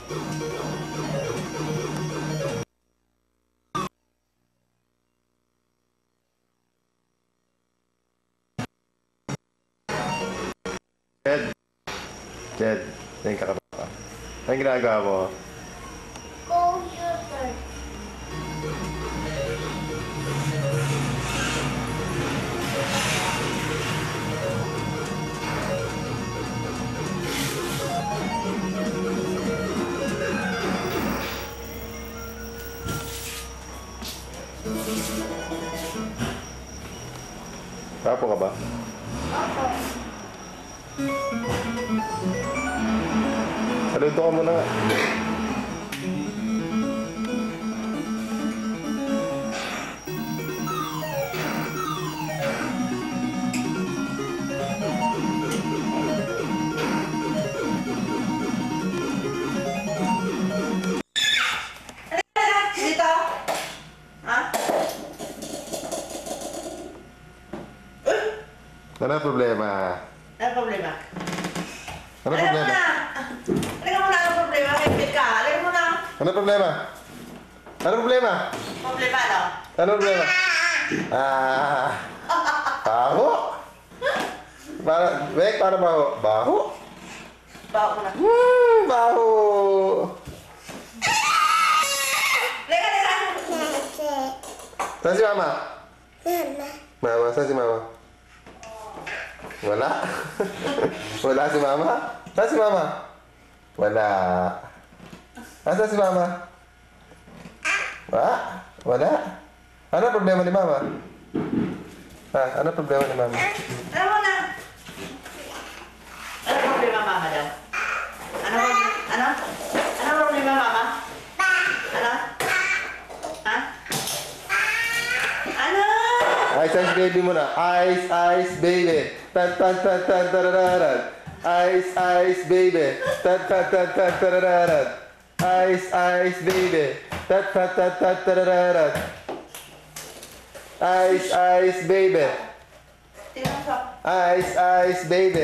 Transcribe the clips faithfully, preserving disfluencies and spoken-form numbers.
Jed. Jed. Yan ka ba? Anong ginagawa mo? Computer. Kapo ka ba? Opo. Saludo ka muna nga. Dito? Ha? Ano ang problema? Ano problema? Ano Halika problema? muna! Halika muna, ano problema? May ka. Halika muna. Ano problema? Ano problema? Problema, no? Ano problema? Ah, baho? Para, Bek, para baho? Baho? Bawa ko na. Hmm, baho. Halika, halika! Saan si mama? Mama. Mama, saan si mama? Wala? Wala si mama? Saan si mama? Wala. Saan si mama? Wala? Wala? Ano problema ni mama? Ha? Ano problema ni mama? Ano muna? Ano problema, mama daw? Ano? Ano? Ano problema, mama? Ano? Ha? Ano? Ice Ice Baby muna. Ice Ice Baby. Tan tan tan tan tarararan. Ice Ice Baby. Tan tan tan tan tarararan. Ice Ice Baby. Tan tan tan tan tarararan. Ice Ice Baby. Tingnan mo siya. Ice Ice Baby.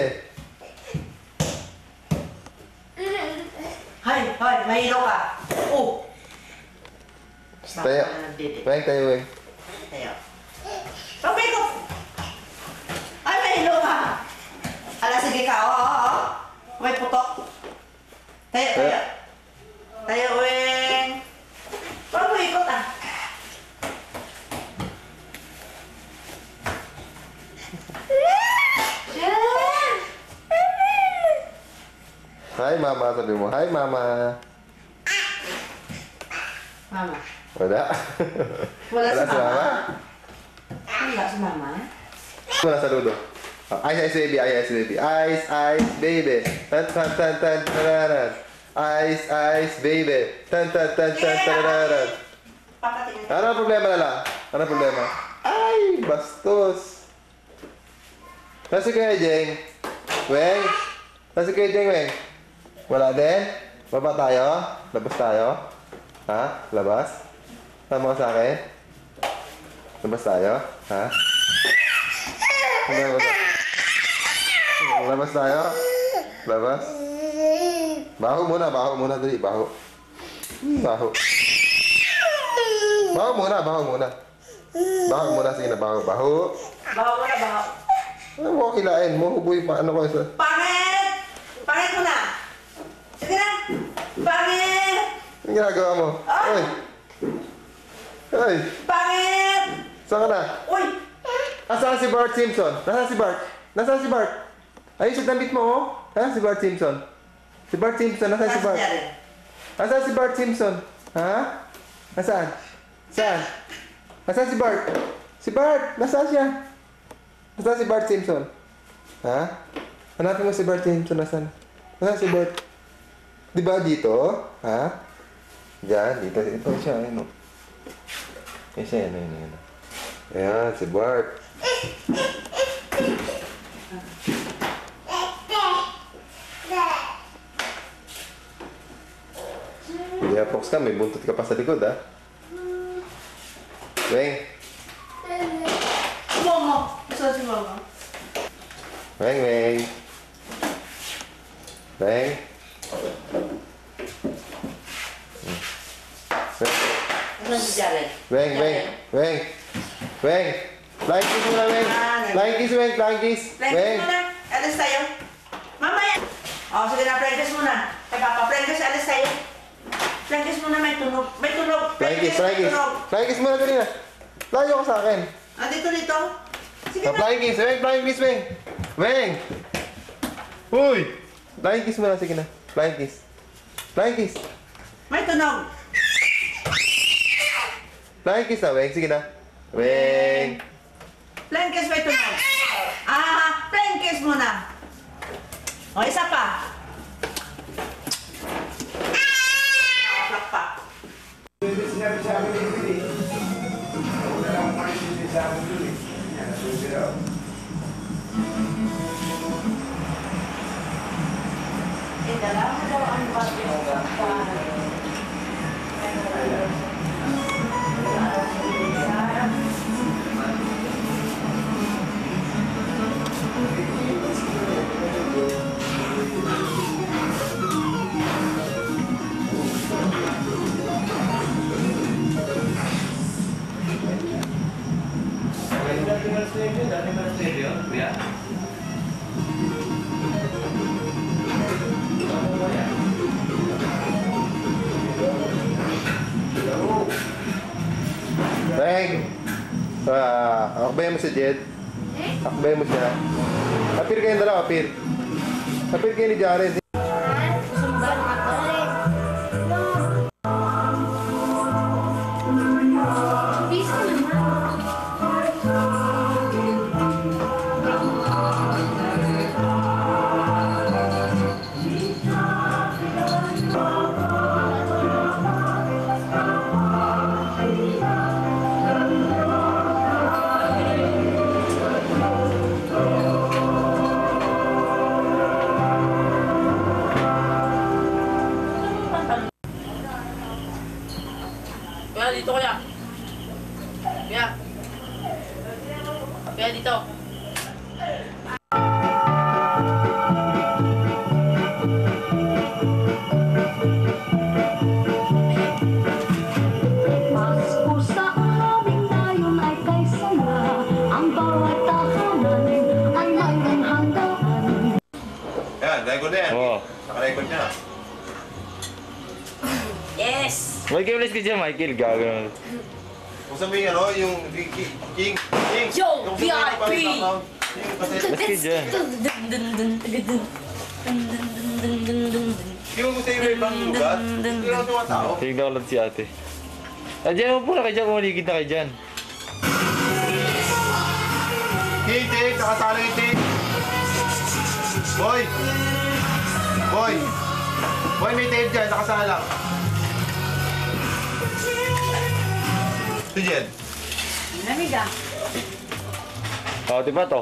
Hay, hay, mahilo ka. Oh! Tayo. Weng, tayo, Weng. Tayo. Pagpay ko! Ay, mahilo ka. Ala, sige ka. Oo, oo, oo. May putok. Tayo, tayo. Tayo, Weng. Parang mo ikot ah. Hi, mama. Sabi mo, hi, mama. Mama. Wala. Wala si si mama. mama. Wala si mama. Wala saludo. Oh, ice Ice Baby, Ice Ice Baby. Ice Ice Baby. Tan tan tan tan tararan. Ice Ice Baby. Tan tan tan tan tararan. Papatingin. Ano ang problema na lang? Ano ang problema? Ay, bastos. Nasa kaya, Jeng? Weng? Nasa kaya, Jeng, Weng? Wala din? Baba tayo? Labas tayo? Ha? Labas? Tama ka sa akin? Labas tayo? Ha? Labas, labas tayo? Labas? Baho muna, baho muna. Dali, baho. Baho. Baho muna, baho muna. Baho muna, sige na, baho. Baho. Baho mo na, baho. Ano mo kilain mo? Huboy pa, ano ko isa? Pangit! Pangit mo na! Sige na! Pangit! Anong ginagawa mo? Ay! Ay! Pangit! Saan ka na? Uy! Nasaan si Bart Simpson? Nasaan si Bart? Nasaan si Bart? Ayun sa damit mo, oh. Ha? Si Bart Simpson. Si Bart Simpson, nasaan si Bart? Nasaan siya rin? Nasaan si Bart Simpson? Ha? Nasaan? Saan? Nasaan si Bart? Si Bart! Nasaan siya? Nasaan si Bart Simpson? Ha? Hanapin mo si Bart Simpson. Nasaan? Nasaan si Bart? Di ba dito? Ha? Diyan, dito. Ito siya. Ayun, oh. Ayan siya. Ayan, ayan, ayan. Ayan, si Bart. Hindi, Fox ka. May buntot ka pa sa likod, ha? Weng. Mama! Saan si mama? Weng, Weng. Weng. Ano si Jared? Weng, weng, weng. Weng. Flying kiss muna, weng. Flying kiss, weng. Flying kiss. Flying Weng. kiss muna. Alis tayo. Mamaya. O, sige na, flying kiss muna. Kay Papa, flying kiss, alis tayo. Flying kiss muna, may tunog. May tunog. Flying kiss, flying may kiss. tunog. Flying kiss muna kanina. Layo ka sa akin. Ah, dito, dito. Sige Ah, na. flying kiss, weng. Flying kiss, weng. Weng. Uy. Flying kiss muna, sige na. Flying kiss. Flying kiss. May tunog. Flying kiss na, weng. Sige na. Weng. Flying kiss, may tunog. Ah, flying kiss muna. O, isa pa. Plak pa. Sinabi sa akin yung pili. Wala lang ako sinabi sa akin dun eh. Yan, nasusunod ako. Eh, dalawa na daw ang bagay. Dati mo na sinabi yun, dati mo na sinabi yun, kuya. Weng. Ah, akbayan mo si Jed. Akbayan mo siya. Apir kayong dalawa, apir. Apir kayo ni Jared. Kuya, dito kuya. Kuya. Kuya, dito. Pasko sa aming dayon ay kaysa na ang bawat tahanan ay mayroong handaan. Yan, record na yan. Oo. Naka-record na. Yes! Michael, ulit ka dyan, Michael. Gagawin. Kung sabihin ano, yung King, King, King. Yo, Yung V I P! sumunod pa rin sa- yung kasi- Ulit ka dyan. Yung mo sa iyo ibang lugar, hindi lang sa mga tao. Tignan ko lang si ate. Ah, dyan mo po na kayo dyan. Kumaligid na kayo dyan. King, King, nakasala yung King. Boy! Boy! Boy, may tape dyan, nakasala. Si Jed. Namiga. Oh, di ba to?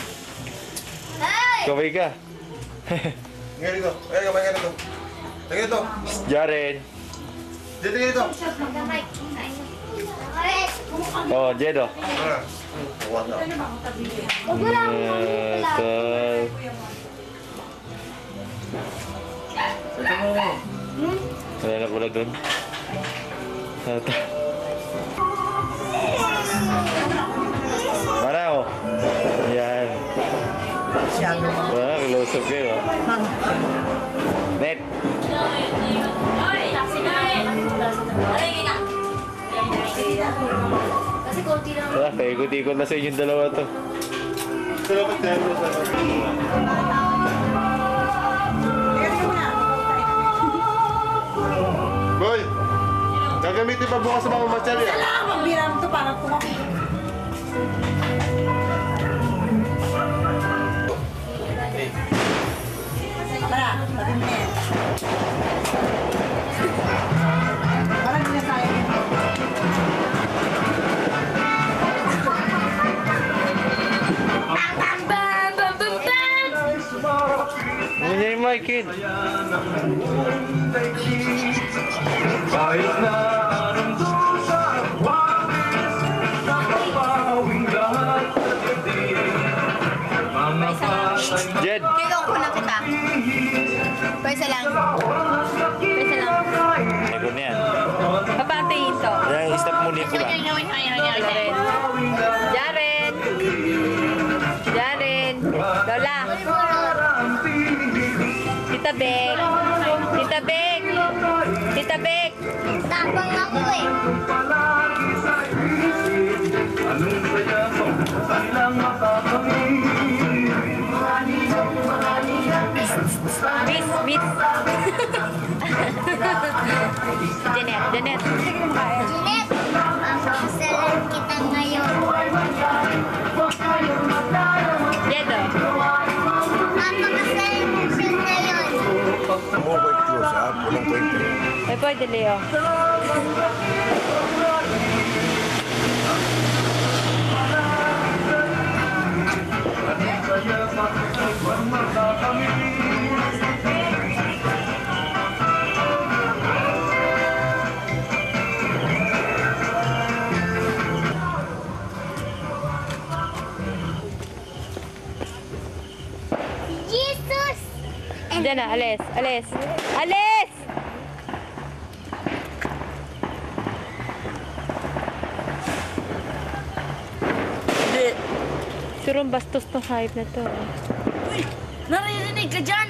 Kaway ka. Ngayon ito. Ngayon, ngayon ito. Ngayon ito. Jared. Jed, ngayon ito. Oh, Jed, oh. Ano? Huwag na. Huwag mo lang Uh, so... Wala na pula dun. Tata. Para, oh. Yan. Wala, close up kayo, oh. Net. Kasi konti lang. Wala, paikot-ikot na sa inyong dalawa to. Salamat tayo sa Boy! Gagamitin pa bukas sa mga masyari ah. Ah, magbiram to para kumakit. Tara, tabi mo yan. Parang hindi na tayo. Ano niya yung Michael? Kahit na anong dusa, wabis, nakapawing lahat at hindi. Mga patay na Jed. Kailangan ko na kita. Pwesa lang. Pwesa lang. Ego na yan. Papatiin to. Yan, pula. Jaren. Jaren. Jaren. Lola. Tita Bek. Tita Bek. Tita Bek. Tapang ako eh. Miss, miss. Janet, Janet. Jeanette, mapakasalan kita ngayon. Jedo. Mapakasalan kita ngayon. Mo ko close up, walang kwento. Ay, pwede, Leo. Jesus! Diyan na, alis, alis. Alis! Surong bastos tong hype na to. Uy! Naririnig ka dyan!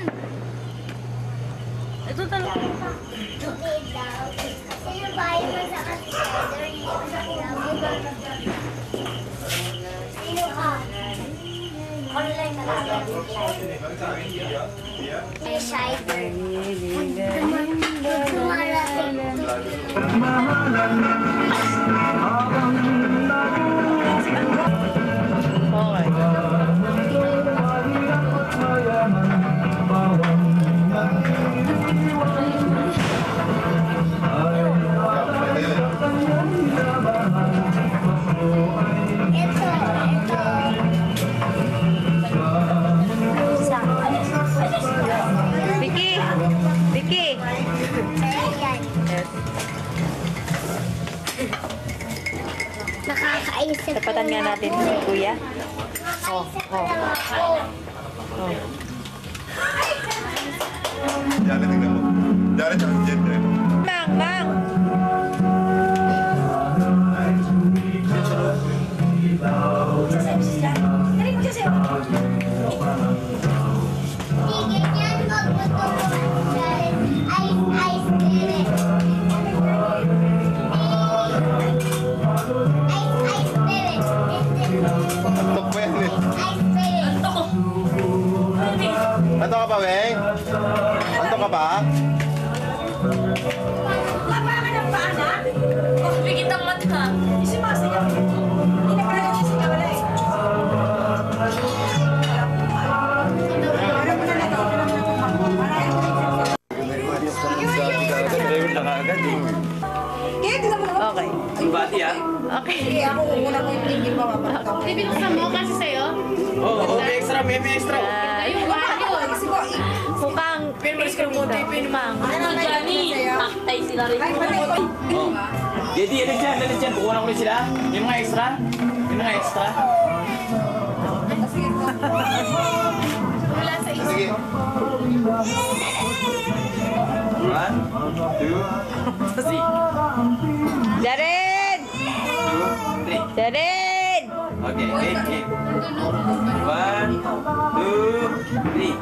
Ito talaga. Okay daw. Sino ba yung masakas sa other? Sino ka? Online na lang. May cider. Tumarating. Okay. Ito, ito. Vicky! Vicky! Ayan. Nakakaisip Tapatan nga natin si Kuya. Oh, oh. Diyan, tingnan mo. Diyan, diyan, diyan. Mang, mang! Hindi ganyan magtutulungan dahil ice, ice spirit. Ice, ice spirit. Antok pa yan eh. Ice spirit. Antok ka pa, Weng? Antok ka pa? Wala ka ng paana? Oh, bigit ang mat ka. Si Masa yan. Hindi na pala yung sigaw na eh. Alam mo na na ito. Alam mo na ito. Driver na kaagad eh. Kaya tingnan mo naman. Okay. Ang bati ah. Okay. Eh, ako una ko yung tingin mo. Hindi binuksan mo kasi sa'yo. Oo, oh, may extra, may, may extra. Ah, yung mga yun. Kasi ko, Mukhang Pinmalis ka ng konti, Mang. Ano, Johnny? Taktay sila rin. ay, pati ko. Oh. Jadi, alis dyan, alis dyan. Kukuha na ko rin sila. Yung mga extra. Yung mga extra. Wala sa isip. Sige. One, two, three. Jaren! Two, three. Jaren! Okay, okay, okay. One, two, three.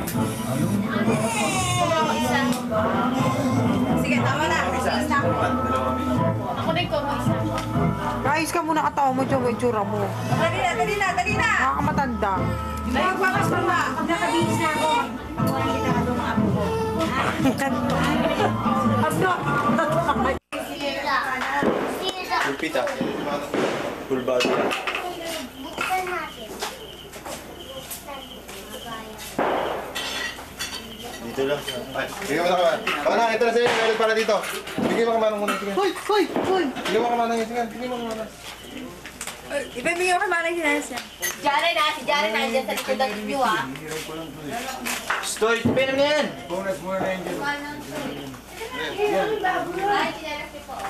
Sige, tama na. Isa. Ako din ko, isa. Ayos ka muna katawa mo dyan, may tsura mo. Dali na, dali na, dali na. Nakakamatanda. Tayo pa mas mama. Nakabihis na ako. Wala kita ka doon mga apo ko. Sira. Pulpita. Full body. Buksan natin. Dito lang. Ay, bigyan mo na ka. Manang, ito na sa'yo. Meron para dito. Bigyan mo ka manang muna. Sige. Hoy, hoy, hoy. Bigyan mo ka manang. Sige. Bigyan mo ka manang. Ibibigyan ko malay sinasa. Jaren na, si Jaren na dyan sa likod ng view ah. Stoy, pera na yan. Bonus mo na yun. Ay, sinarap ko po.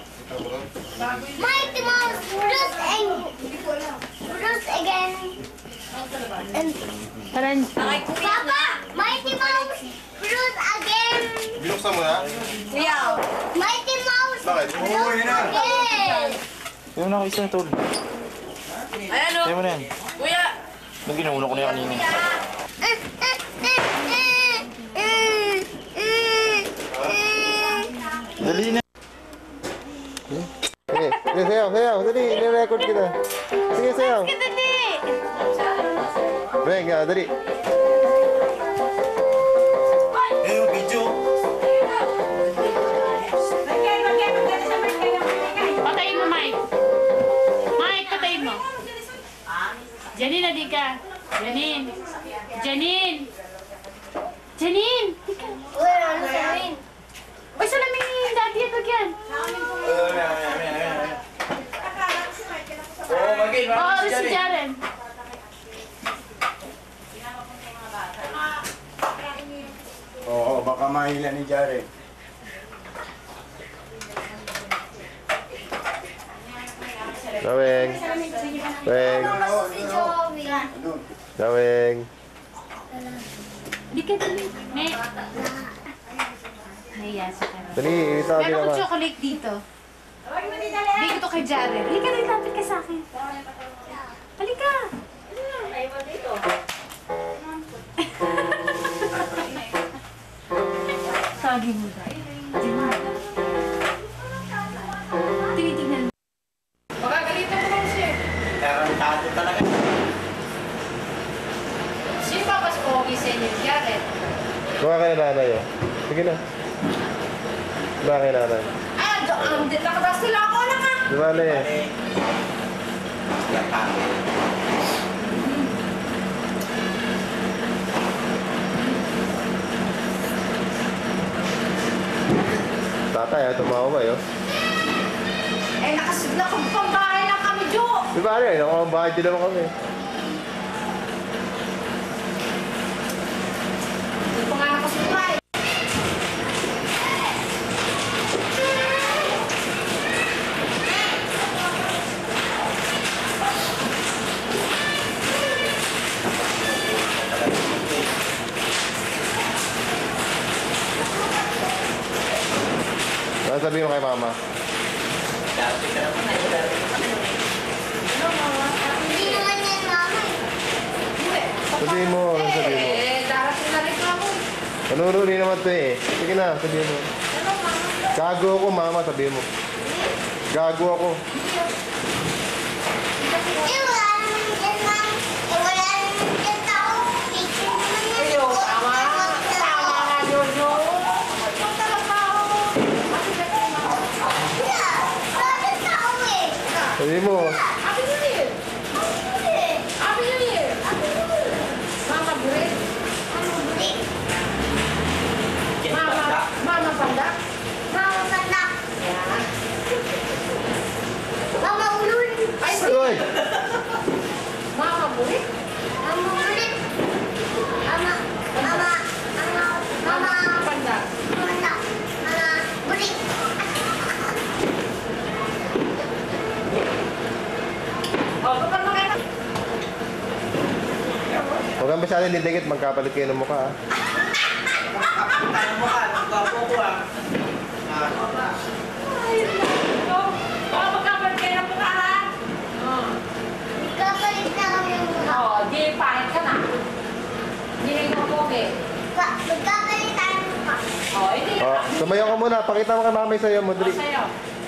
Mighty Mouse, Bruce and Bruce again. And Parang, Papa, Mighty Mouse, Bruce again. Binuksan mo na? Mighty Mouse, Bakit? Bruce again. Ayaw na ako isa na tol. Ayan o. Ayaw mo na yan. Kuya. Naginuulo ko na yan kanina. Dali na. Sige, sige, sayaw, sayaw. Dali, nire-record kita. Sige, sayaw. Beng, ah, dali. Eh, yung video. Patayin mo, Mike. Mike, patayin mo. Janine, adi ka. Janine. Janine. Janine. Wala na sa amin. Uy, salamin ni Daddy at yan. Oo, magin. Oo, oh, si Jaren. Oo, baka mahila ni Jared. Gawing. Beng. Si Joey. Gawing. Di ka dali. May... Nahiyasa ka na. Dali, isabi Meron ka ko ba? chocolate dito. Bigay ko to kay Jaren. Halika rin, lapit ka sa akin. Halika. Sagi mo ba? Tinitignan mo. Magagalitan mo lang siya. Tarantado talaga. Sino ba mas pogi sa inyo? Jared? Kuha ka na nanay, oh. Sige na. Kuha ka na nanay. Ah, doon. Nakatas nila ako lang ah. Di ba, Le? Tatay, ah, tumawa ba, yun? Eh, nakasigla kong pambahay lang kami, Jo. Di ba, Le? Nakambahay din naman kami. Hindi pa nga nakasigla eh. Ano sabihin mo kay mama? Hindi naman yan, mama. Sabihin mo, ano sabihin mo? Eh, darating na rin ako. Manuruli naman to eh. Sige na, sabihin mo. Gago ako, mama, sabihin mo. Gago ako. Eh, wala naman dyan, ma'am. Eh, wala naman dyan tao. Picture naman yan. Ayo, tama. Tama nga, Jojo. Ito talaga ako. Wala. Wala dyan tao eh. Sabihin mo. Happy New Year. Happy New Year. Mama Burit. Mama, Mama Panda. Mama Panda. Yan. Mama Ulul. Ay, Uy! Mama Burit. Mama Ulit. Mama. Mama. Mama. Mama. Panda. Panda. Mama Ulit. Oh, kapag makita. Huwag kang masyadong didikit, magkapalit kayo ng mukha, ah. Tayo mo ka, ang gwapo ko ah. Oh, magkabal kayo ng mukhaan. Oh. Kapalit na kami ng mukha. Oh, di pahit ka na. Di rin mo pogi. Ka- Magkapalit tayo ng mukha. Oh, hindi. Oh, sumayaw ka muna. Pakita mo kay mama yung sayo mo, Oh, Dri. sa'yo.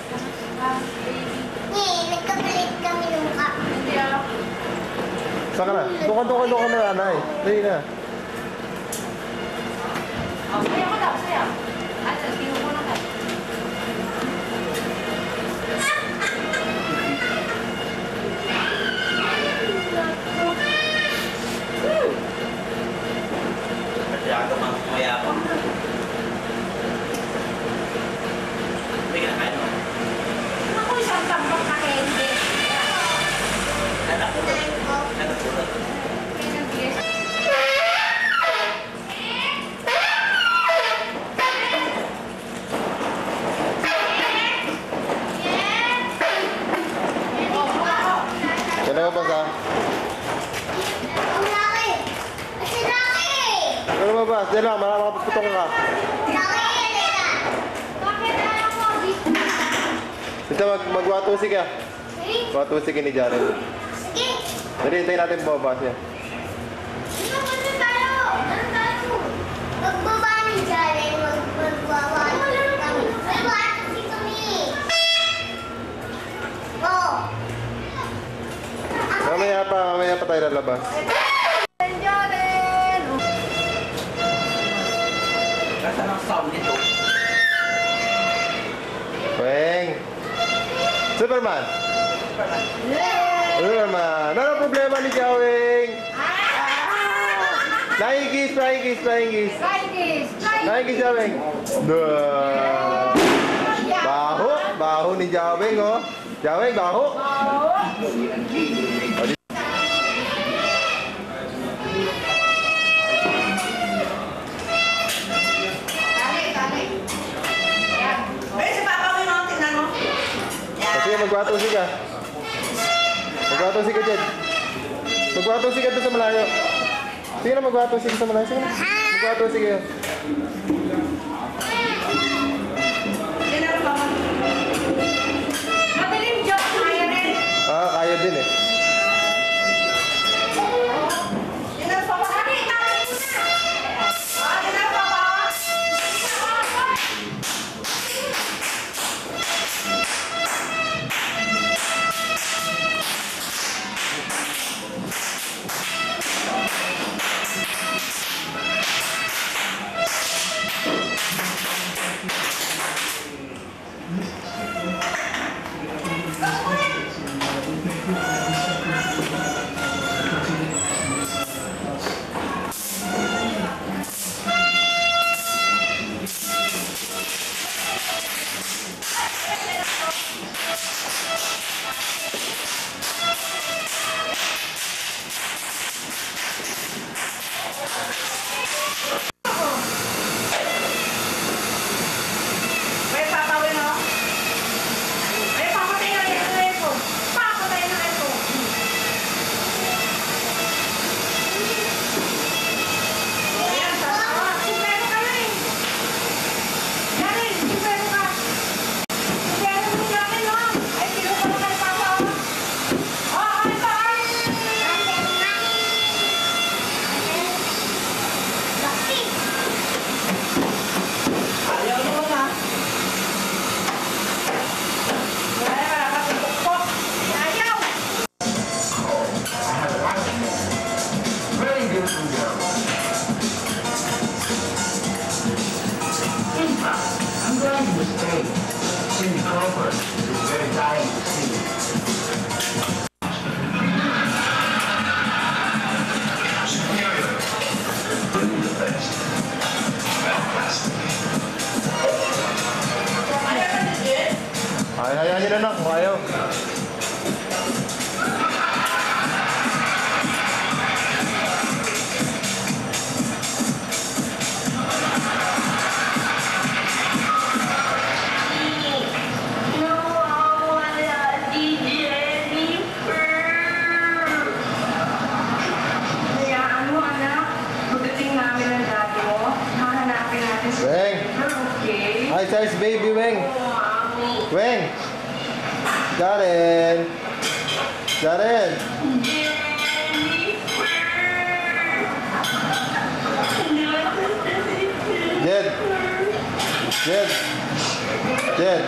Eh, nagkapalit kami ng mukha. Hindi ah. Saan ka na? Doon ka, doon ka, doon ka na, nanay. Dali na. Oh, sa'yo ka daw, sa'yo. Ano, kinukunan ka. Masyado mamaya pa. May kinakain mo. Ako isang tambak na candy. Anak ko. Nine ko. Anak ko. Kaya nag-yes. Yan na ba, sa? Ang laki. Kasi laki. Ano ba ba? Diyan lang, makapagputok ka. Laki, halika. Bakit ayaw mo? Dito, mag magwatusi ka. Eh, Kuwatusikin ni Jaren. Sige. Dali, hintayin natin bumaba siya. Ano ba na tayo? Ano tayo? Magbaba ni Jaren. Mag magbawa kami. Magbawa kasi kami. Oh. Mamaya pa, mamaya pa tayo lalabas. Jaren! Nasaan ang sound nito? Weng! Superman! Superman! Ano problema ni Jaweng? Flying kiss, flying kiss, flying kiss. Flying kiss, Jaweng. Duh. Baho, baho ni Jaweng, oh. Jaweng, baho. Tali, tali. Ayan. Ay, si Papa mo yung tingnan mo. Kasi magwatusi ka. Magwatusi ka, Jed. Magwatusi ka doon sa malayo. Sige na, magwatusi ka sa malayo. Sige na. Magwatusi ka. Tingnan mo, Papa. Madilim, Joke. Kaya rin. Ah, kaya din eh. Tingnan mo, Papa. Tali, tali mo na. Ah, tingnan mo, Papa. May papawin mo? May papatay na yung telephone. Papatay na ito. Ayan, tatawa. Supero ka na eh. Jaren, supero ka. Supero mo si akin, no? Ay, pinuha mo kay Papa. Oh, ay, pa, ay. Ayaw mo na. Wala ka nakatupok. Ayaw. Very good to go. In fact, I'm going to stay. Cindy Crawford is very dying to see you. Doing the best. Fantastic. Ayaw ka na, Jen? Ay, hayaan nyo na na kung ayaw. Hayaan mo, anak. Pagdating namin ng daddy mo, hahanapin natin si Weng! okay? Hi, size baby, Weng! Mami. Weng! Jaren! Jaren! Jed! Jed! Jed!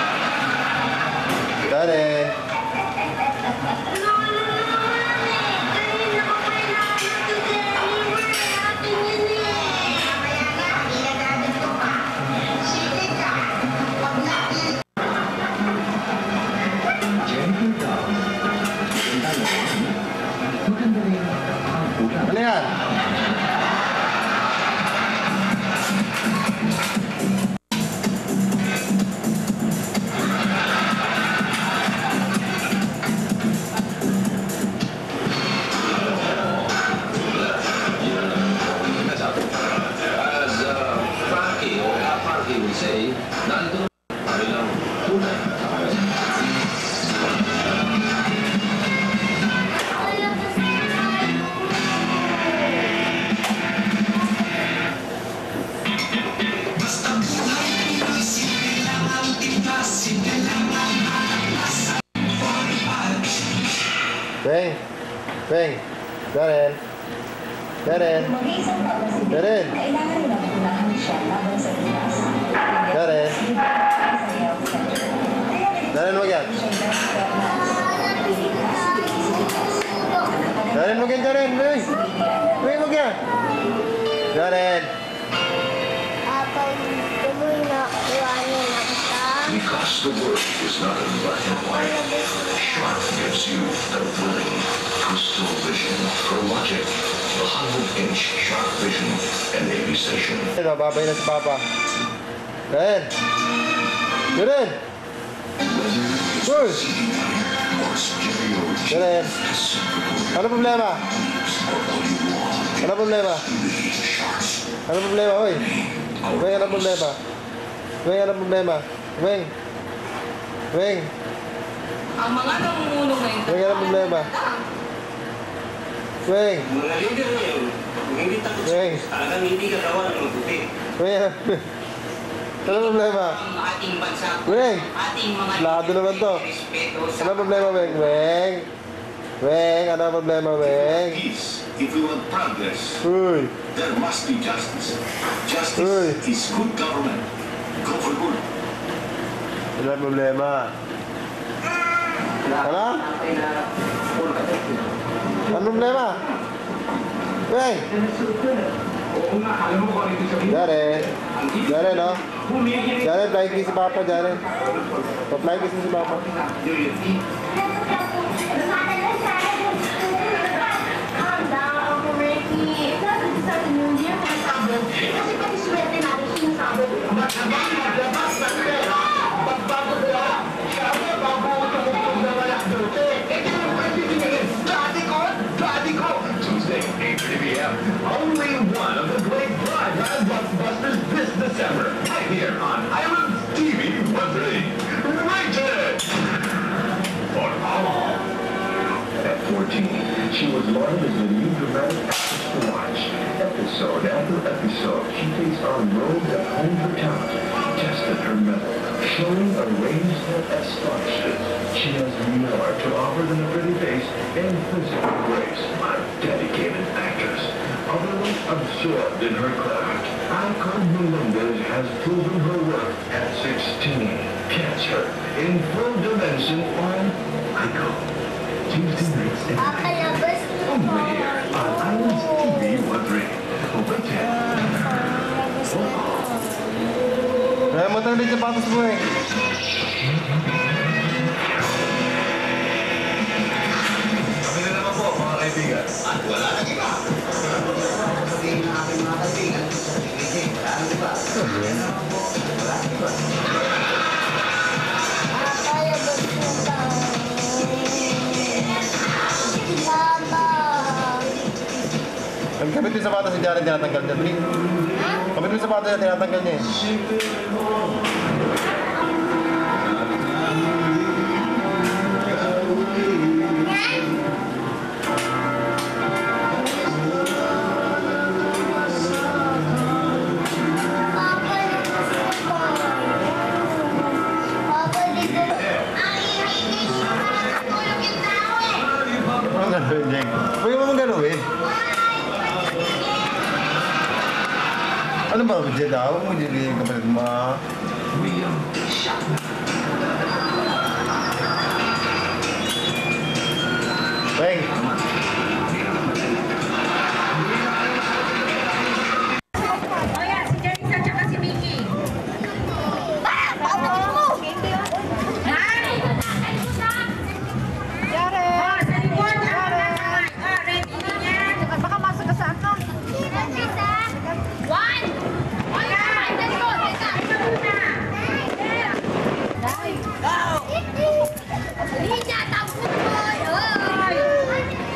Jaren! Ano yan? Weng. Jaren. Jaren. Jaren. Jaren. Jaren, wag yan. Jaren, wag yan, Jaren. Weng. Weng, wag yan. Jaren. Apa gusto mo na iwanin na kita? Because the world is not in black and white. Sharp gives you the willing crystal vision for logic. The hundred-inch sharp vision and Navy station. Ano, babay na si Papa. Jaren. Jaren. Uy. Jaren. Ano problema? Ano problema? Ano problema, uy? Weng, ano problema? Weng, ano problema? Weng. Weng. Ang mga namumuno ngayon. Weng, ano problema? Weng. Mga leader ngayon, kung hindi takot Weng. talagang hindi gagawa ng mabuti. Weng, ano? Ano problema? Ang ating bansa. Weng. Ating mga Lado naman to. respeto sa Ano problema, Weng? Weng. Weng, ano problema, Weng? Peace, if we want progress, Uy. there must be justice. Justice Uy. is good government. Go for good. Ano problema? Ano? Ano problema? Weng. Jaren. Jaren, no? Jaren, flying kiss si Papa, Jaren. Pa-flying kiss mo si Papa. Calm down, Uncle Ricky. It's not the start of the new year, mga sabon. Kasi pati swerte natin sinasabon. Tuesday, eight thirty p m Only one of the great prime time blockbusters this December. Right here on Island T V one three. Rated for all. At fourteen, she was lauded as the new dramatic actress to watch. Episode after episode, she takes on roles that honed her talent, tested her mettle, showing a range that astonishes. She has more to offer than a pretty face and physical grace. A dedicated actress, utterly absorbed in her craft. Icon Melendez has proven her worth at sixteen. Catch her in full dimension on Icon. Tuesday nights and Pakalabas only here on Islands T V one three. Rated. Kaya mo tayo dito patos mo eh. Kami na naman po, mga kaibigan. At wala nang iba. Sabihin ng aking mga kaibigan, hindi, ano diba? Wala nang iba. Pakalabas mo tayo. Mama. Ang kabit yung sapatos si Jaren, tinatanggal niya. Bring. Kabit yung sapatos niya, tinatanggal niya eh. Papa, labas mo tayo. Papa, dito. Ang iingay siya para natulog yung tao eh. Ano gagawin, Jeng? Huwag mo mong gagawin. Ano ba, Jeng? Huwag mo Jeng yung kapatid mo. Weng. Baka masuk ke sana. One. One. Let's go. Let's go. Linya, tabut boy. Oh.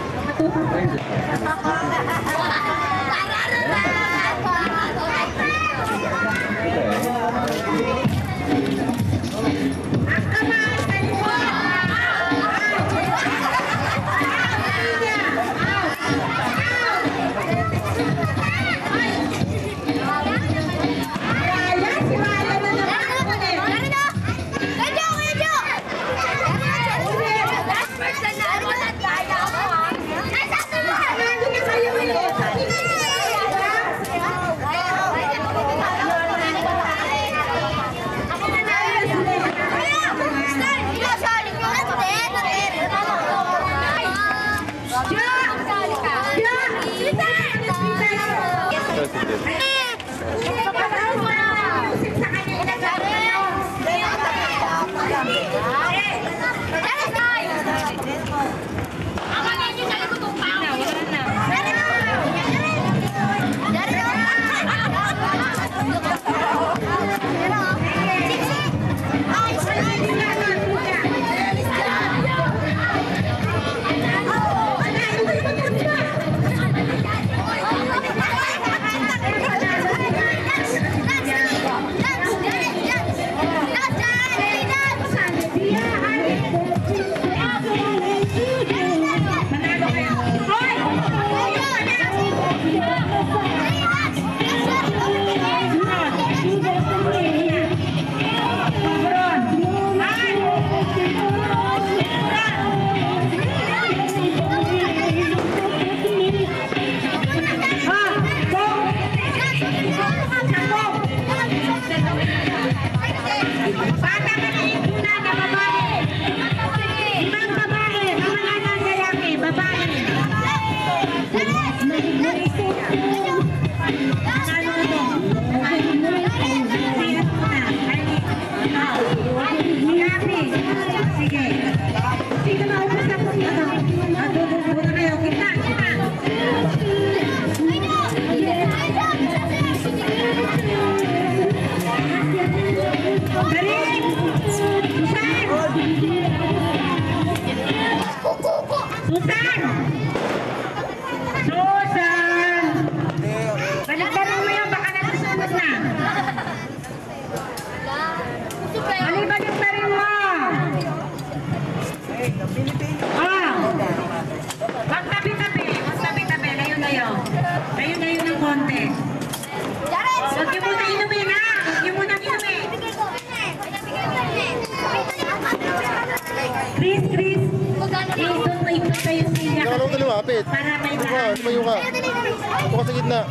Lumapit. Tumayo ka, tumayo ka. Tumayo ka sa gitna.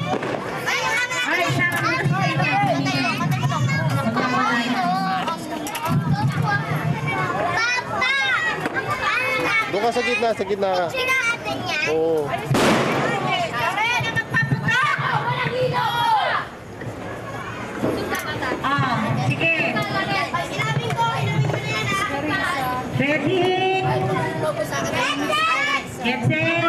Doon ka sa gitna, sa gitna ka. Oo. Ah, sige. Ready? Get set.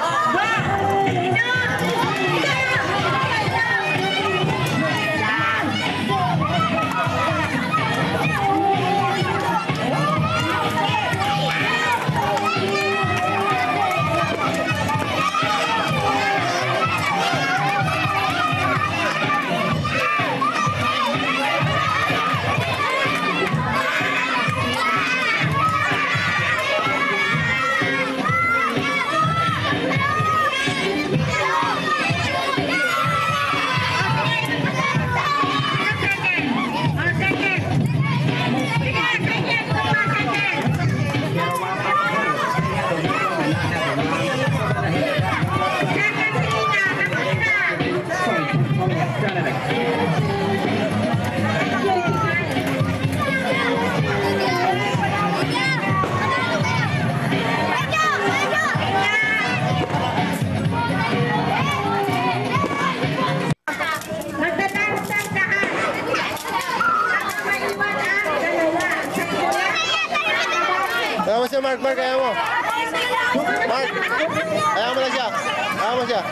Ayaw mo siya, Mark, Mark, ayaw mo. Mark, ayaw mo lang siya. Ayaw mo siya.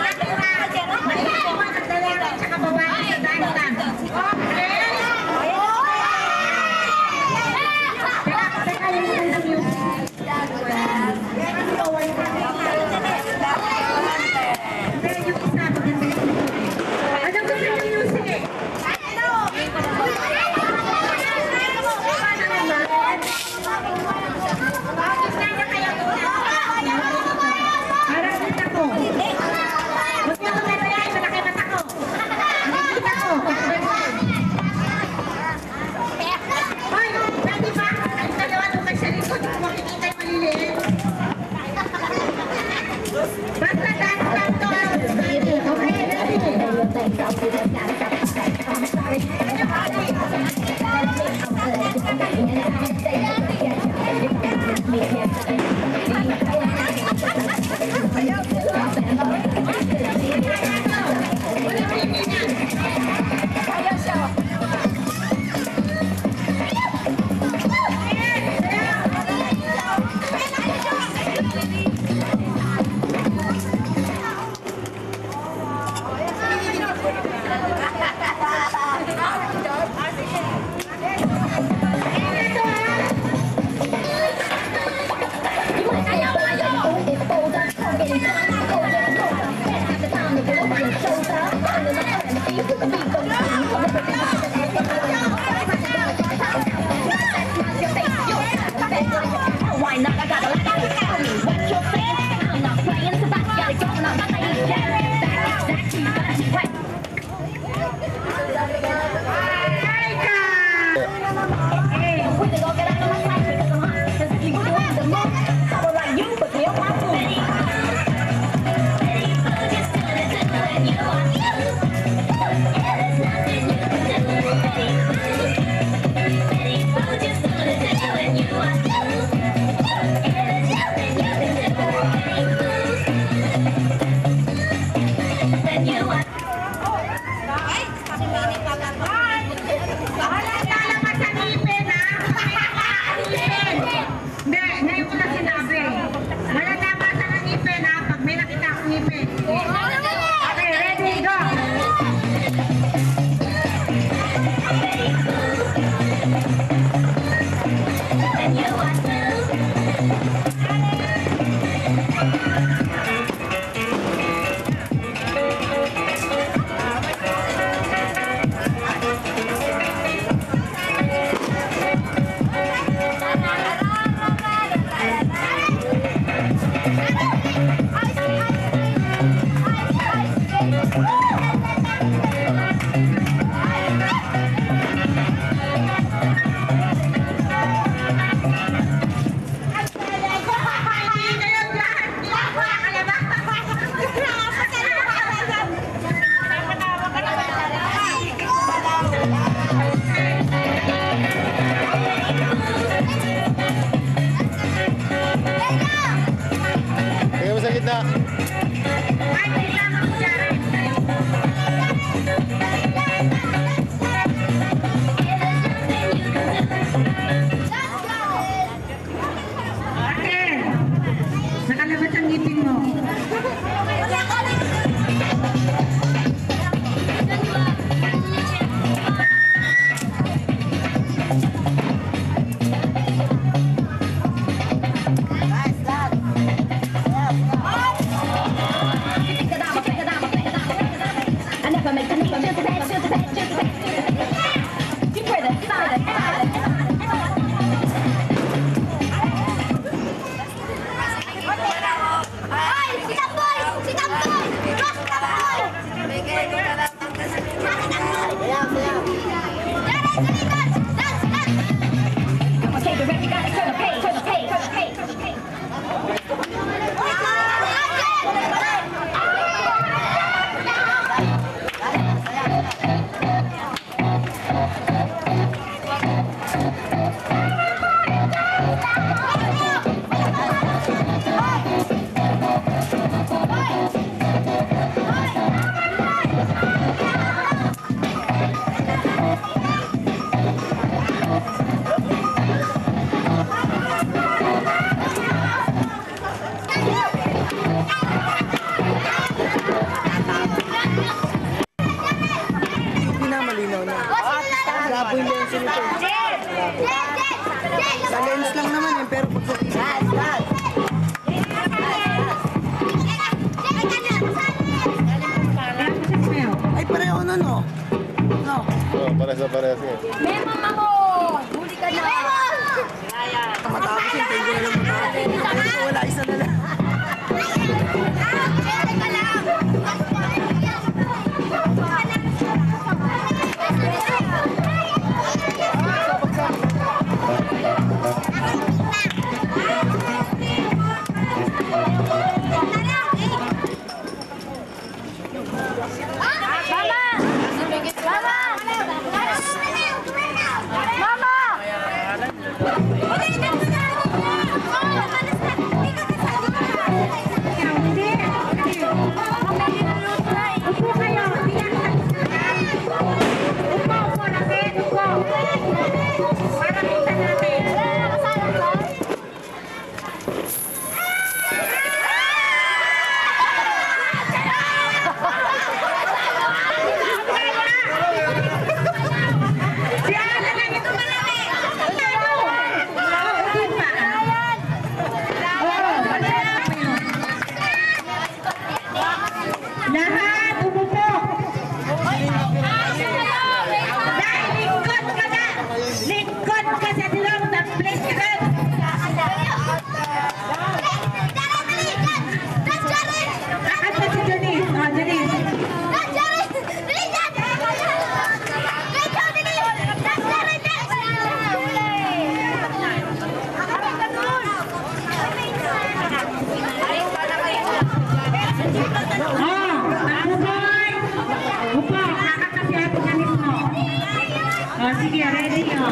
Okay. Tingnan mo sa gitna. Nakalabas ang ngipin mo. Malinaw na. Labo yung lens nito. Sa lens lang naman eh, pero pag ay pareho na no? No? Oh, parehas na parehas nga. Memo, mamo! Huli ka na! Matapos yung tengo na lang matapos. Wala, isa na lang. Sige, ready ka.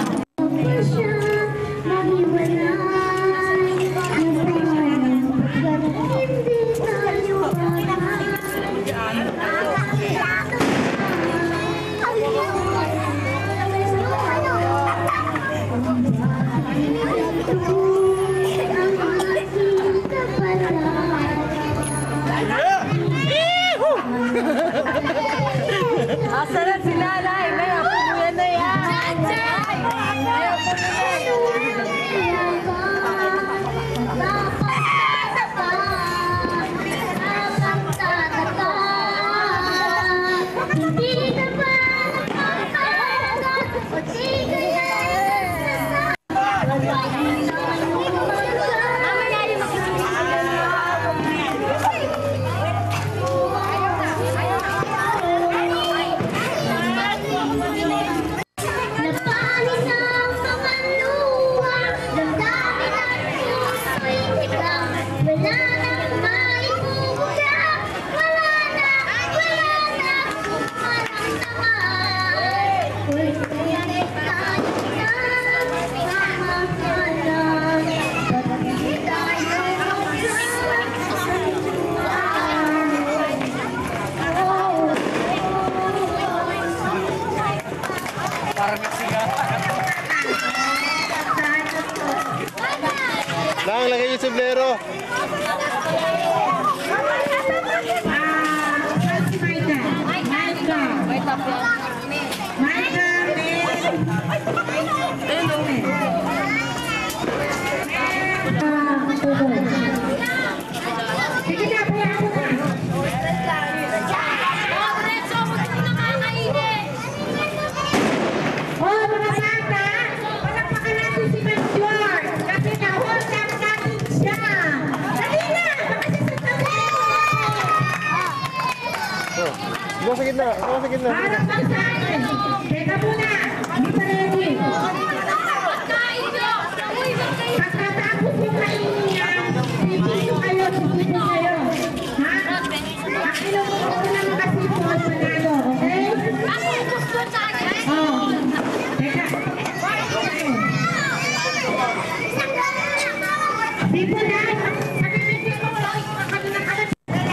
Asaran si nanay, may apo mo yan na yan. May apo mo yan. yung sombrero. Ikaw sa gitna, ikaw sa gitna. Harap lang sa akin. Teka muna. Hindi pa ready. Pagkatapos yung kainihan, pipito kayo, pipito kayo. Ha? Pakilong mo ko lang kasi po ang panalo, okay? Oo. Teka. Dito na. Pagkatapos mo lang, pagkatapos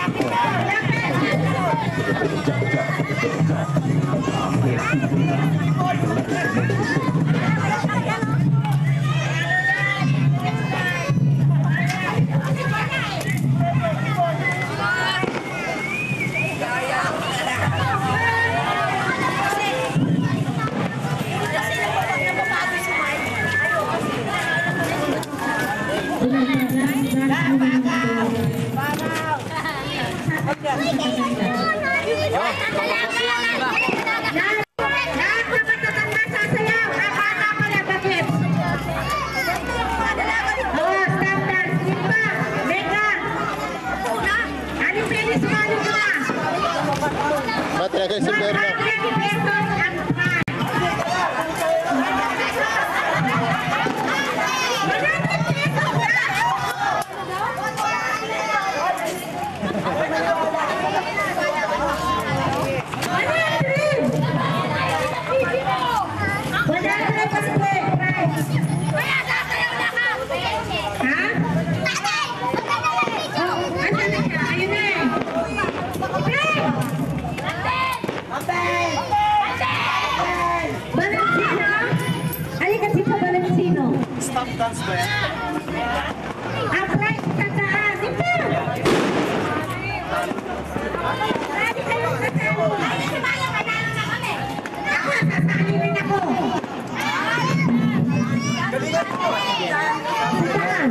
Mati na kayo sombrero na. Stop dance ba yan? Upright sa taas. Ito! Marami kayong kasalo. Ay, si Maya, manalo na kami. Ako, sasali rin ako. Sa taas.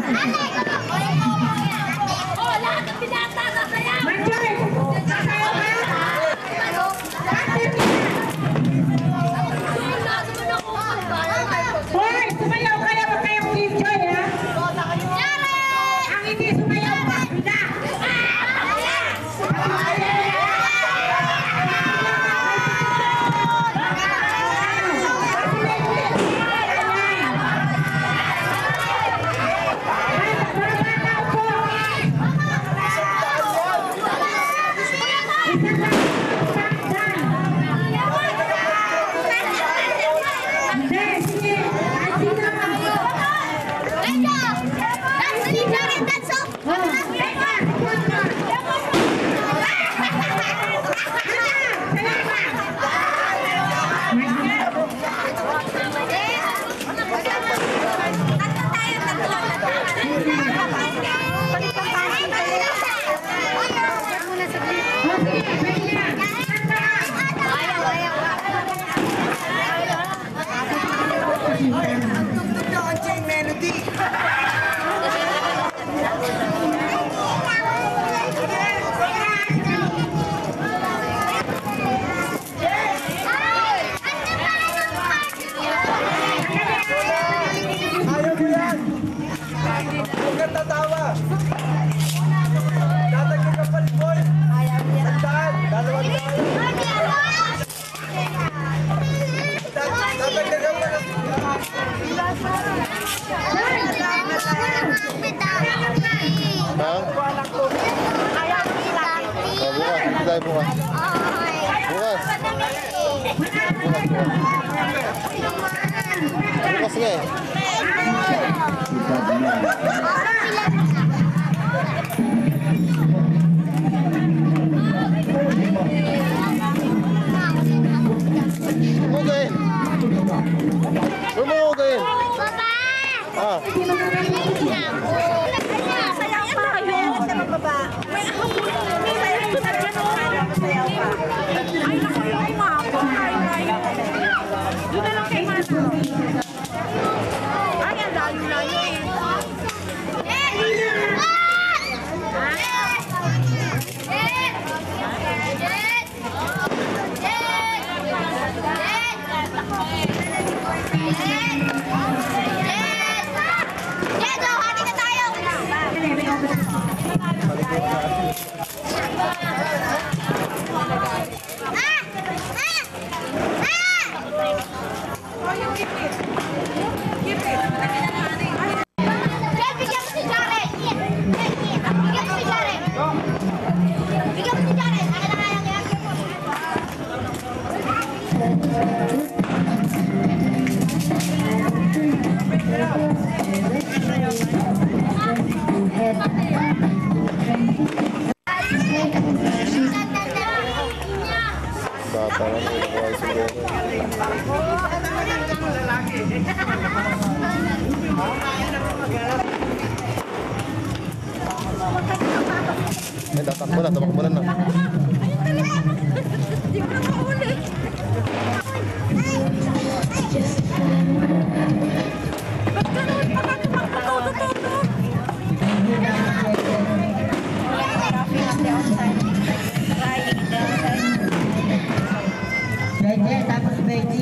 Oh, lahat ng pinata na sayaw! Marjoy, sasayaw ka? Hoy, sumayaw kayo, wag kayong enjoy, ha? Ang hindi sumayaw, pagpila! tayo bukas. Bukas. Bukas nga eh. Umugayin. Umugayin. Papa! Ah. Hindi mo takbo na, tumakbo na. Hindi ko na mauli. Ba't ganun? Bakit tumakbo? Beje, tapos beje.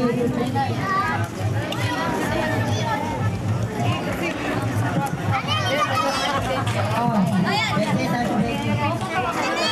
Oh, beje, tapos beje.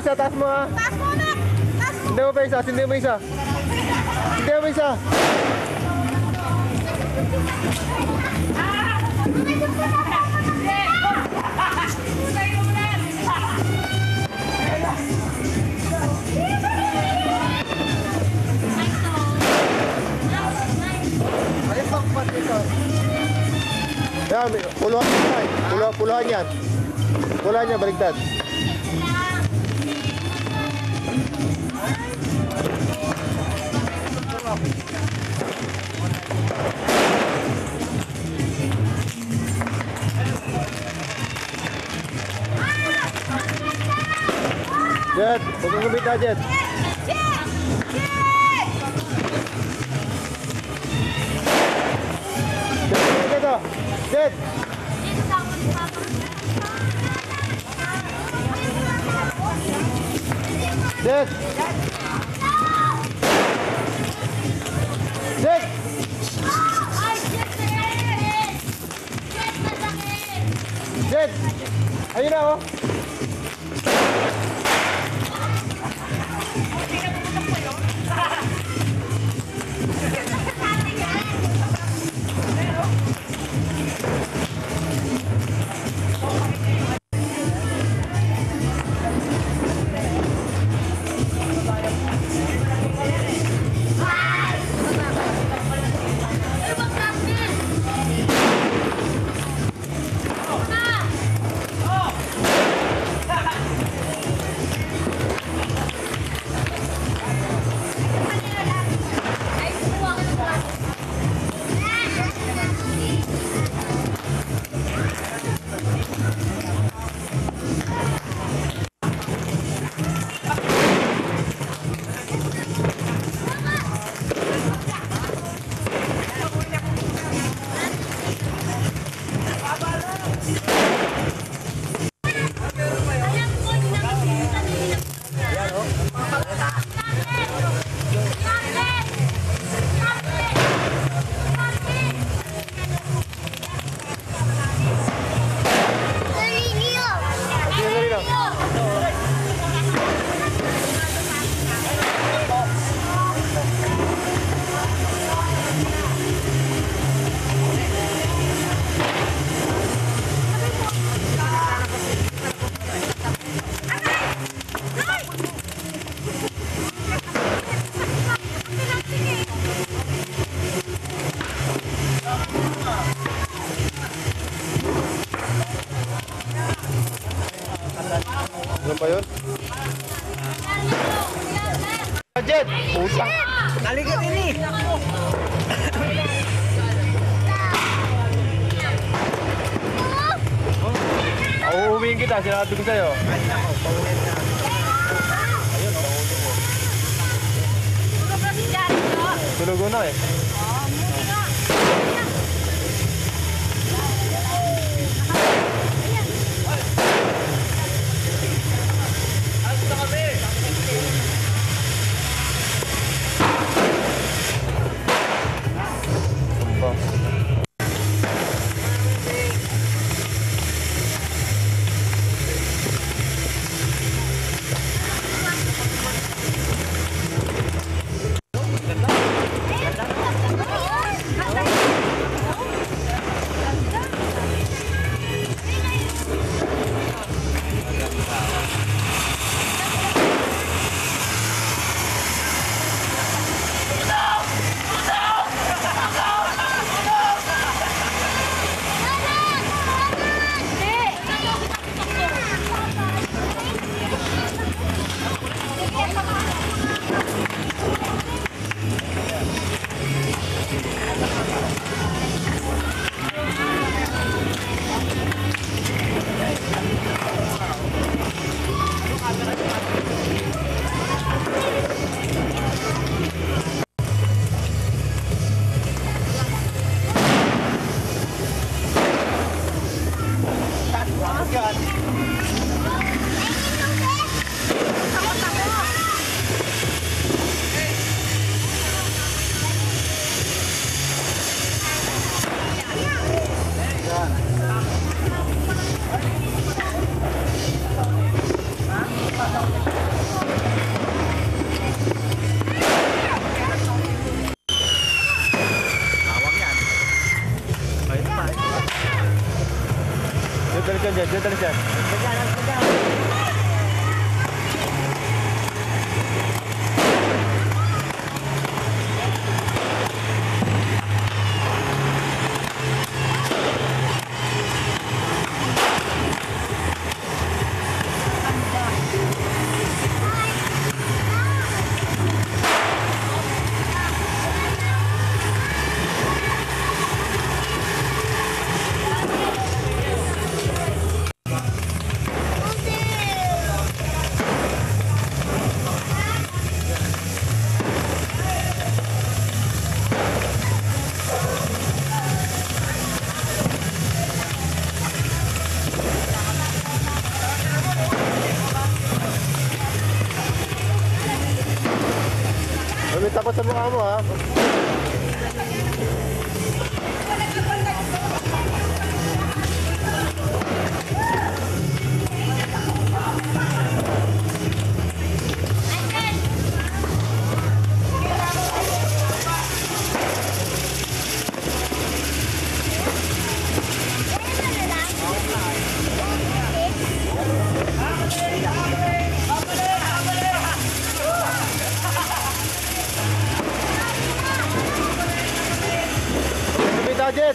isa, taas mo ha. Taas mo na! Taas mo! Hindi mo pa isa, hindi mo isa. Hindi mo isa. Yan, puluhan yan. Puluhan, puluhan yan. Puluhan yan, baligtad. Jet, huwag kang kumita, Jet. Jet, Jet, oh. Jet. Jet. Jet. Jet. Ayun na, oh. Ano ba yun? Jet! Pusang! Naligit ini. Uuwiin kita, sinabi ko sa'yo. Tulugo na eh. Dalis yan dyan, dalis yan. May takot sa mukha mo, ha? Jet.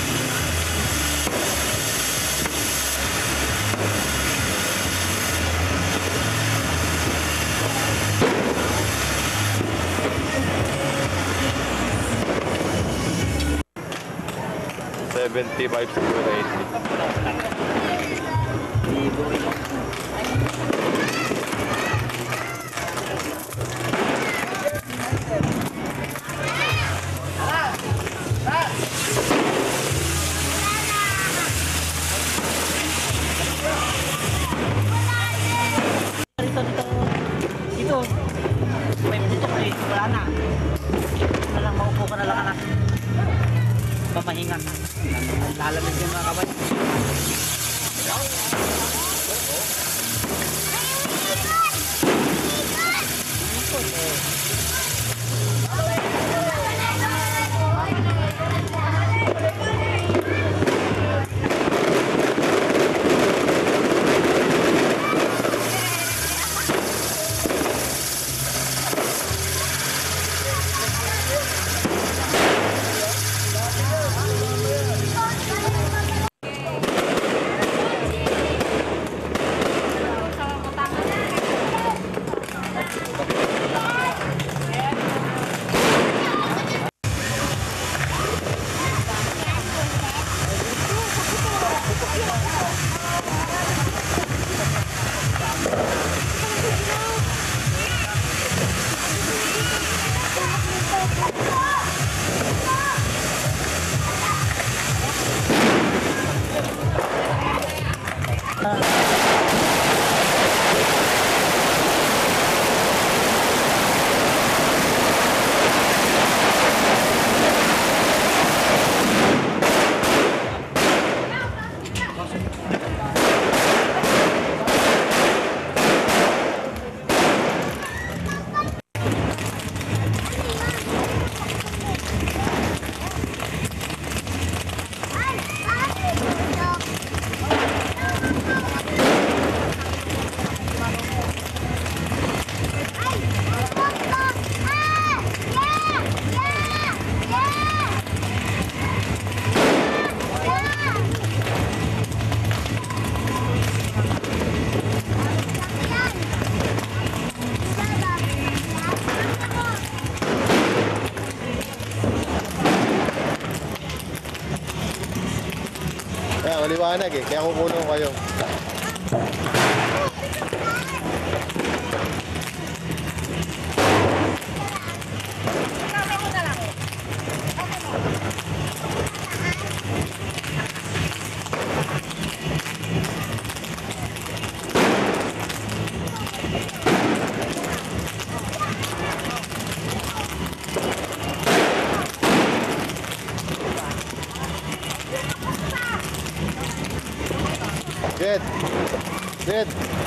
seventy-five siguro eighty. Pamahinga. Lalamig yung mga kabay. Kaya maliwanag eh, kaya kukulong kayo. Jet! Jet!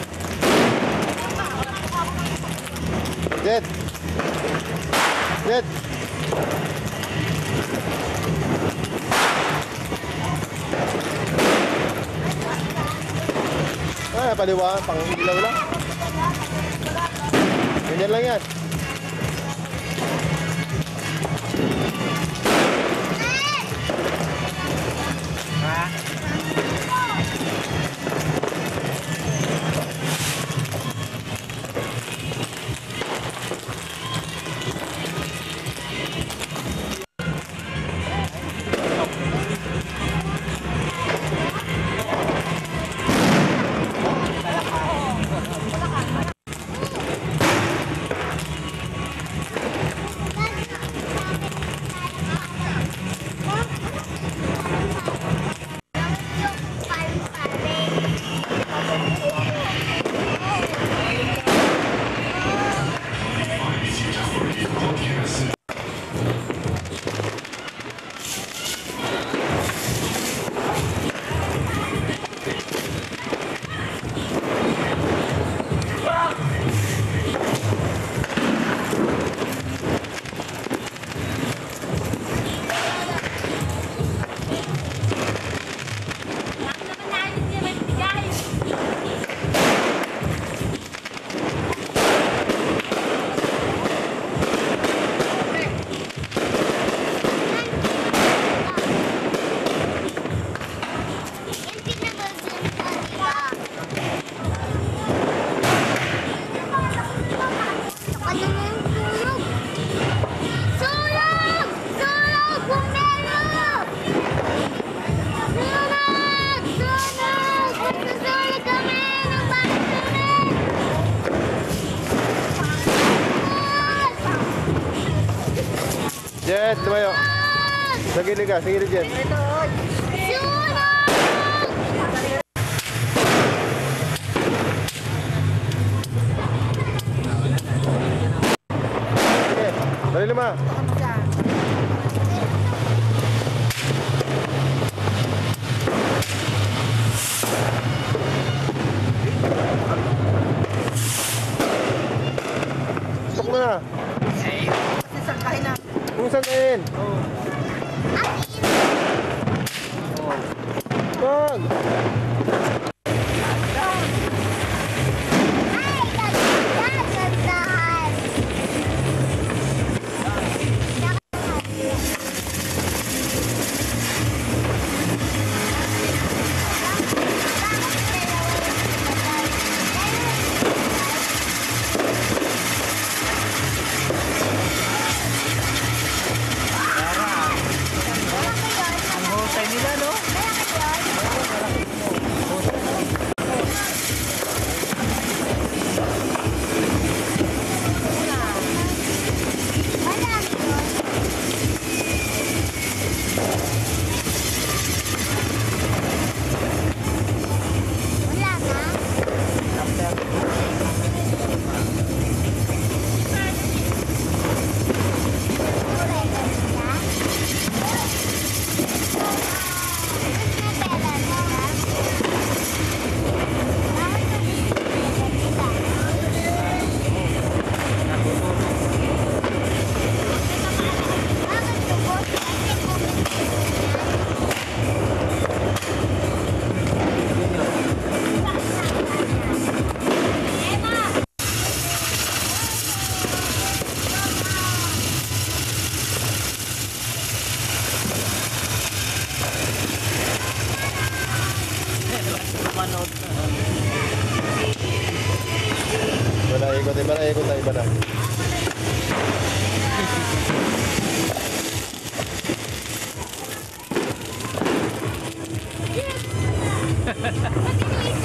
Jet! Jet! yan, paliwa, pang ilaw lang. Ganyan lang yan. Jet, tumayo. Sa gilid ka, sa gilid, Jet. Sige, dali lima. Stop mo na. Kung saan oh. Bang! Iba na, ikot, iba na, ikot na, iba na. Yes!